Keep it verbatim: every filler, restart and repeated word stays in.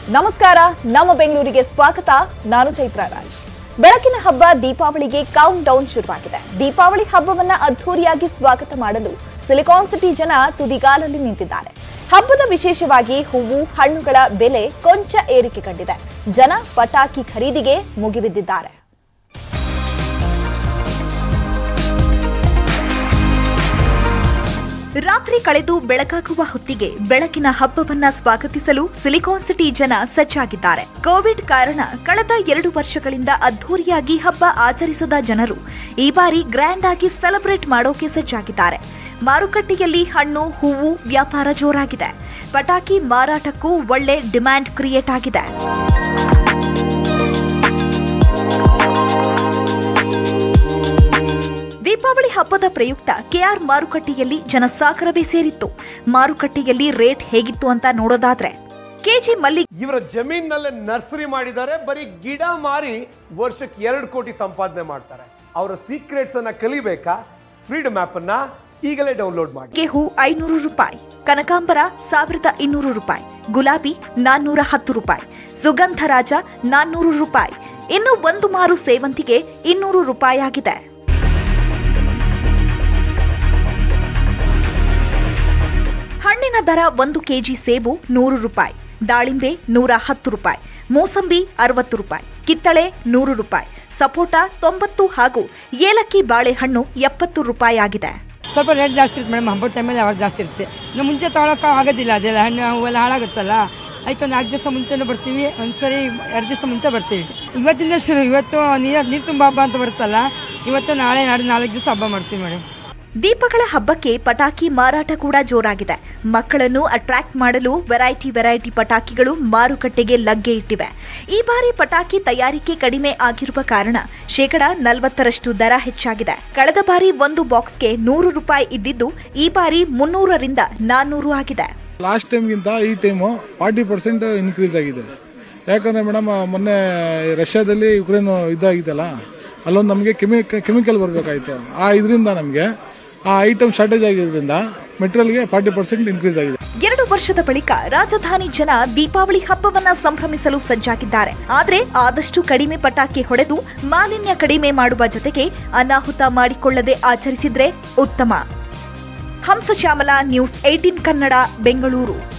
ನಮಸ್ಕಾರ, ನಮ್ಮ ಬೆಂಗಳೂರಿಗೆ ಸ್ವಾಗತ. ನಾನು ಚೈತ್ರ ರಾಜ್. ಬೆಳಕಿನ ಹಬ್ಬ ದೀಪಾವಳಿಗೆ ಕೌಂಟ್ ಡೌನ್ ಶುರುವಾಗಿದೆ. ದೀಪಾವಳಿ ಹಬ್ಬವನ್ನ ಅದ್ಧೂರಿಯಾಗಿ ಸ್ವಾಗತ ಮಾಡಲು ಸಿಲಿಕಾನ್ ಸಿಟಿ ಜನ ತುದಿಗಾಲಲ್ಲಿ ನಿಂತಿದ್ದಾರೆ. ಹಬ್ಬದ ವಿಶೇಷವಾಗಿ ಹೂವು, ಹಣ್ಣುಗಳ ಬೆಲೆ ಕೊಂಚ ಏರಿಕೆ ಕಂಡಿದೆ. ಜನ ಪಟಾಕಿ ಖರೀದಿಗೆ ಮುಗಿಬಿದ್ದಿದ್ದಾರೆ. ರಾತ್ರಿ ಕಳೆದು ಬೆಳಕಾಗುವ ಹೊತ್ತಿಗೆ ಬೆಳಕಿನ ಹಬ್ಬವನ್ನ ಸ್ವಾಗತಿಸಲು ಸಿಲಿಕಾನ್ ಸಿಟಿ ಜನ ಸಜ್ಜಾಗಿದ್ದಾರೆ. ಕೋವಿಡ್ ಕಾರಣ ಕಳೆದ ಎರಡು ವರ್ಷಗಳಿಂದ ಅದ್ಧೂರಿಯಾಗಿ ಹಬ್ಬ ಆಚರಿಸದ ಜನರು ಈ ಬಾರಿ ಗ್ರ್ಯಾಂಡ್ ಆಗಿ ಸೆಲೆಬ್ರೇಟ್ ಮಾಡೋಕೆ ಸಜ್ಜಾಗಿದ್ದಾರೆ. ಮಾರುಕಟ್ಟೆಯಲ್ಲಿ ಹಣ್ಣು, ಹೂವು ವ್ಯಾಪಾರ ಜೋರಾಗಿದೆ. ಪಟಾಕಿ ಮಾರಾಟಕ್ಕೂ ಒಳ್ಳೆ ಡಿಮ್ಯಾಂಡ್ ಕ್ರಿಯೇಟ್ ಆಗಿದೆ. ದೀಪಾವಳಿ ಹಬ್ಬದ ಪ್ರಯುಕ್ತ ಕೆಆರ್ ಮಾರುಕಟ್ಟೆಯಲ್ಲಿ ಜನಸಾಗರವೇ ಸೇರಿತ್ತು. ಮಾರುಕಟ್ಟೆಯಲ್ಲಿ ರೇಟ್ ಹೇಗಿತ್ತು ಅಂತ ನೋಡೋದಾದ್ರೆ ಕೆಜಿ ಮಲ್ಲಿಗೆ ಇವರ ಜಮೀನಲ್ಲೇ ನರ್ಸರಿ ಮಾಡಿದ್ದಾರೆ. ಬರೀ ಗಿಡ ಮಾರಿ ವರ್ಷಕ್ಕೆ ಎರಡು ಕೋಟಿ ಸಂಪಾದನೆ ಮಾಡ್ತಾರೆ. ಅವರ ಸೀಕ್ರೆಟ್ಸ್ ಅನ್ನ ಕಲಿಬೇಕಾ? ಫ್ರೀಡಮ್ ಆಪ್ ಅನ್ನ ಈಗಲೇ ಡೌನ್ಲೋಡ್ ಮಾಡಿ. ಹೂ ಐನೂರು ರೂಪಾಯಿ, ಕನಕಾಂಬರ ಸಾವಿರದ ಇನ್ನೂರು ರೂಪಾಯಿ, ಗುಲಾಬಿ ನಾನ್ನೂರ ಹತ್ತು ರೂಪಾಯಿ, ಸುಗಂಧರಾಜ ನಾನ್ನೂರು ರೂಪಾಯಿ, ಇನ್ನು ಒಂದು ಮಾರು ಸೇವಂತಿಗೆ ಇನ್ನೂರು ರೂಪಾಯಿ ಆಗಿದೆ. ಹಣ್ಣಿನ ದರ ಒಂದು ಕೆಜಿ ಸೇಬು ನೂರು ರೂಪಾಯಿ, ದಾಳಿಂಬೆ ನೂರ ಹತ್ತು ರೂಪಾಯಿ, ಮೋಸಂಬಿ ಅರವತ್ತು ರೂಪಾಯಿ, ಕಿತ್ತಳೆ ನೂರು ರೂಪಾಯಿ, ಸಪೋಟ ತೊಂಬತ್ತು ಹಾಗೂ ಏಲಕ್ಕಿ ಬಾಳೆಹಣ್ಣು ಎಪ್ಪತ್ತು ರೂಪಾಯಿ ಆಗಿದೆ. ಸ್ವಲ್ಪ ರೇಟ್ ಜಾಸ್ತಿ ಇರುತ್ತೆ ಮೇಡಮ್. ಹಬ್ಬದ ಟೈಮಲ್ಲಿ ಅವಾಗ ಜಾಸ್ತಿ ಇರುತ್ತೆ. ನಾವು ಮುಂಚೆ ತೊಗೊಳಕ್ಕೆ ಆಗೋದಿಲ್ಲ, ಅದೆಲ್ಲ ಹಣ್ಣು ಹೂವೆಲ್ಲ ಹಾಳಾಗುತ್ತಲ್ಲ. ಅದಕ್ಕೆ ಒಂದು ನಾಲ್ಕು ದಿವಸ ಮುಂಚೆನೇ ಬರ್ತೀವಿ, ಒಂದ್ಸರಿ ಎರಡು ದಿವಸ ಮುಂಚೆ ಬರ್ತೀವಿ. ಇವತ್ತಿಂದ ಶುರು. ಇವತ್ತು ನೀರು ನೀರು ತುಂಬ ಹಬ್ಬ ಅಂತ ಬರುತ್ತಲ್ಲ, ಇವತ್ತು ನಾಳೆ ನಾಳೆ ನಾಲ್ಕು ದಿವಸ ಹಬ್ಬ ಮಾಡ್ತೀವಿ ಮೇಡಮ್. ದೀಪಗಳ ಹಬ್ಬಕ್ಕೆ ಪಟಾಕಿ ಮಾರಾಟ ಕೂಡ ಜೋರಾಗಿದೆ. ಮಕ್ಕಳನ್ನು ಅಟ್ರಾಕ್ಟ್ ಮಾಡಲು ವೆರೈಟಿ ವೆರೈಟಿ ಪಟಾಕಿಗಳು ಮಾರುಕಟ್ಟೆಗೆ ಲಗ್ಗೆ ಇಟ್ಟಿವೆ. ಈ ಬಾರಿ ಪಟಾಕಿ ತಯಾರಿಕೆ ಕಡಿಮೆ ಆಗಿರುವ ಕಾರಣ ಶೇಕಡ ನಲವತ್ತರಷ್ಟು ದರ ಹೆಚ್ಚಾಗಿದೆ. ಕಳೆದ ಬಾರಿ ಒಂದು ಬಾಕ್ಸ್ಗೆ ನೂರು ರೂಪಾಯಿ ಇದ್ದಿದ್ದು ಈ ಬಾರಿ ಮುನ್ನೂರರಿಂದ ನಾನ್ನೂರು ಆಗಿದೆ. ಲಾಸ್ಟ್ ಟೈಮ್ಗಿಂತ ಈ ಟೈಮು ಫಾರ್ಟಿ ಪರ್ಸೆಂಟ್ ಇನ್ಕ್ರೀಸ್ ಆಗಿದೆ. ಯಾಕಂದ್ರೆ ಮೇಡಮ್, ಮೊನ್ನೆ ರಷ್ಯಾದಲ್ಲಿ ಯುಕ್ರೇನ್ ಯುದ್ಧ ಆಗಿತ್ತಲ್ಲ, ಅಲ್ಲೊಂದು ನಮಗೆ ಕೆಮಿಕಲ್ ಬರಬೇಕಾಯಿತು. ಆ ಇದರಿಂದ ನಮಗೆ ಆ ಐಟಮ್ ಶಾರ್ಟೇಜ್ ಆಗಿರೋದ್ರಿಂದ ಮೆಟೀರಿಯಲ್ಗೆ ಫಾರ್ಟಿ ಪರ್ಸೆಂಟ್ ಇನ್ಕ್ರೀಸ್ ಆಗಿದೆ. ಎರಡು ವರ್ಷದ ಬಳಿಕ ರಾಜಧಾನಿ ಜನ ದೀಪಾವಳಿ ಹಬ್ಬವನ್ನ ಸಂಭ್ರಮಿಸಲು ಸಜ್ಜಾಗಿದ್ದಾರೆ. ಆದರೆ ಆದಷ್ಟು ಕಡಿಮೆ ಪಟಾಕಿ ಹೊಡೆದು ಮಾಲಿನ್ಯ ಕಡಿಮೆ ಮಾಡುವ ಜೊತೆಗೆ ಅನಾಹುತ ಮಾಡಿಕೊಳ್ಳದೆ ಆಚರಿಸಿದ್ರೆ ಉತ್ತಮ. Hamsashyamala, news eighteen Kannada, Bengaluru.